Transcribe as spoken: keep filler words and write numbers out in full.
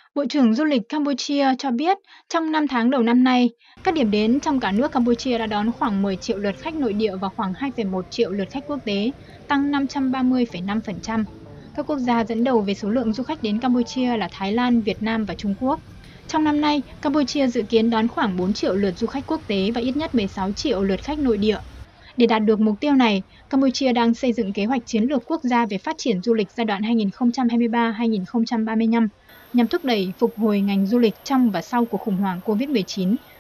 Bộ trưởng Du lịch Campuchia cho biết trong năm tháng đầu năm nay, các điểm đến trong cả nước Campuchia đã đón khoảng mười triệu lượt khách nội địa và khoảng hai phẩy một triệu lượt khách quốc tế, tăng năm trăm ba mươi phẩy năm phần trăm. Các quốc gia dẫn đầu về số lượng du khách đến Campuchia là Thái Lan, Việt Nam và Trung Quốc. Trong năm nay, Campuchia dự kiến đón khoảng bốn triệu lượt du khách quốc tế và ít nhất mười sáu triệu lượt khách nội địa. Để đạt được mục tiêu này, Campuchia đang xây dựng kế hoạch chiến lược quốc gia về phát triển du lịch giai đoạn hai nghìn không trăm hai mươi ba đến hai nghìn không trăm ba mươi lăm nhằm thúc đẩy phục hồi ngành du lịch trong và sau cuộc khủng hoảng Covid mười chín